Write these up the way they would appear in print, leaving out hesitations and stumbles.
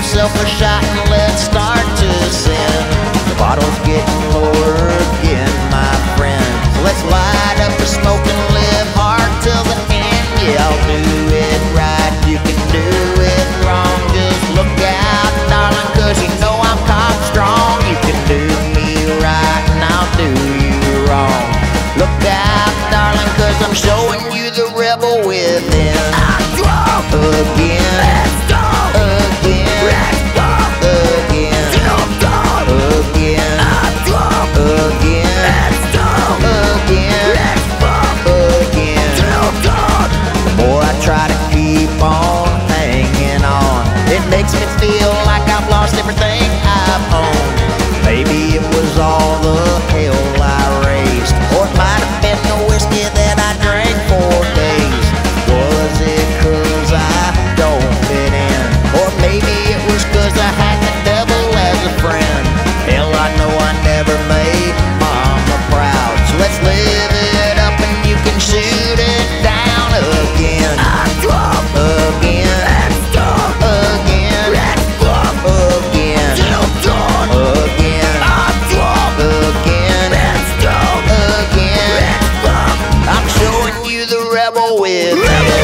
yourself a shot and let's start to sin. The bottle's getting lower again, my friend. So let's light up the smoke and live hard till the end. Yeah, I'll do it right, you can do it wrong. Just look out, darling, 'cause you know I'm cock strong. You can do me right and I'll do you wrong. Look out, darling, 'cause I'm showing you the rebel within. I drove again. Let's go. Again. Let's go. Again. Again. I drove again. Let's go. Again. Let's go. Again. The more I try to keep on hanging on, it makes me feel like I've lost everything I've owned. Maybe it was all the hell I raised, or it might have been the whiskey that I drank for days. Was it 'cause I don't fit in, or maybe it was 'cause I had the devil as a friend? Hell, I know I never made mama proud, so let's live it up and you can shoot it down again. I drop again. Let's go again. Let's go again. Till dawn again. I drop again. Let's go again. Let's go. I'm showing you the rebel with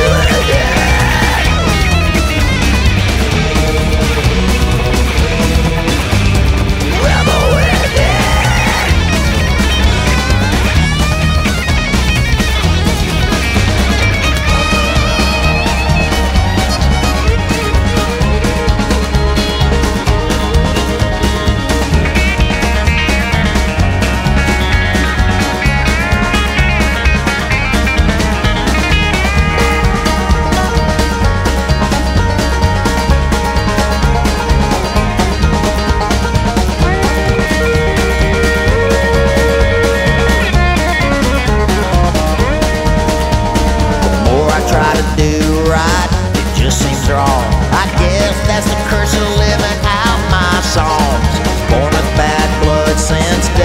wrong. I guess that's the curse of living out my songs. Born with bad blood since